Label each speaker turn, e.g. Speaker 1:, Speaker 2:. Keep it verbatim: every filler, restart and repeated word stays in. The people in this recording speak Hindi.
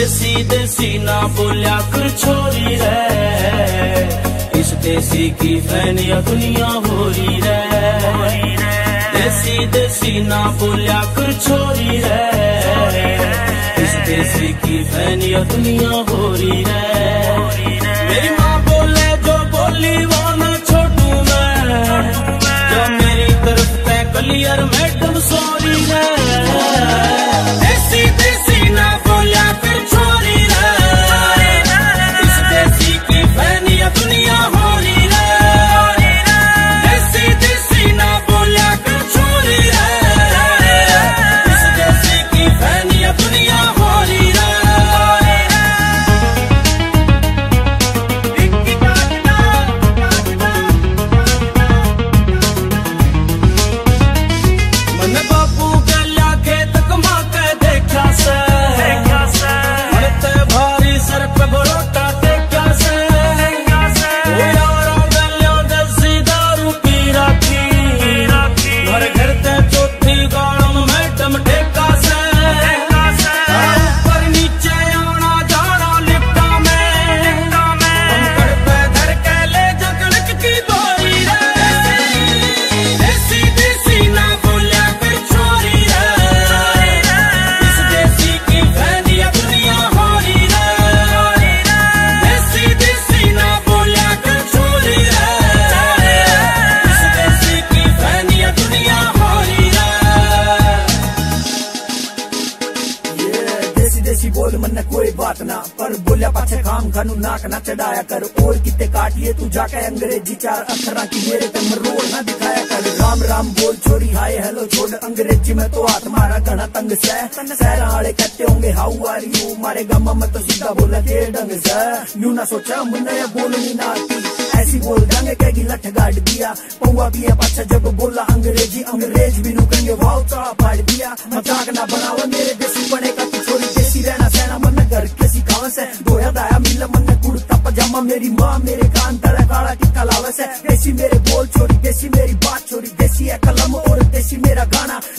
Speaker 1: देसी देसी ना बोलिया कर छोरी रे, इस देसी की फैनिया दुनिया हो रही रे। देसी देसी ना बोलिया कर छोरी रे, इस देसी की फैनिया दुनिया हो रही रे। मेरी माँ बोले जो बोली वो ना छोड़ू मैं, जो मेरी तरफ पे क्लियर मैडम सॉरी रे। देसी देसी ना बोलिया कर छोरी रे, इस देसी की फैनिया दुनिया हो रही रे। देसी देसी ना बोलिया कर छोरी रे, इस देसी की फैनिया दुनिया हो रही रे। मैंने बापू के लिया खेत कमा के देखा से, मरते भारी सर पे बरोटा देखा से। यारों गलियों देसी दारू पी रखी, घर घर ते चौथी गाड़म मैडम ठेका से। ऊपर नीचे आना जाना लिफ्टा में, कंकड़ पे धर के ले जगड़क की बोरी रे। देसी देसी ना बोलिया कर छोरी रे, इस देसी की फैनिया दुनिया हो रही रे। देसी देसी ना बोलिया कर छोरी रे, इस देसी की फैनिया दुनिया हो रही रे।
Speaker 2: ये देसी देसी बोल मन कोई बात ना, पर बोलिया पाछे खाम खानू नाक ना चढ़ाया कर। और कितने काटिए तू जाके अंग्रेजी चार अक्षरा की मेरे ते मरोड़ ना दिखाया कर। राम राम बोल छोरी हाय हेलो छोड़, अंग्रेजी में तो हाथ मारा घना तंग से। शहरा वाले कहते होंगे हाउ आर यू, मारे गामा में तो सीधा बोला के ढंग से। यूं ना सोचा मुन्ने ये बोलनी ना आती, ऐसी बोल देंगे कहेगी लठ गाड़ दिया। पौवा भी है पाछा जब बोला अंग्रेजी, अंग्रेज भी रुकेंगे वाव चाड़ा फाड़ दिया। मजाक ना बनावा मेरे देसी बनेगा तू छोरी, देसी रहना सहना मन घर के सिखावा से। दोया दाया मिल मन कुर्ता पजामा, मेरी माँ मेरे कान तड़ा काला टिक्का लावा से। देसी मेरे बोल छोरी, देसी मेरी बात छोरी, देसी है कलम और देसी मेरा गाना।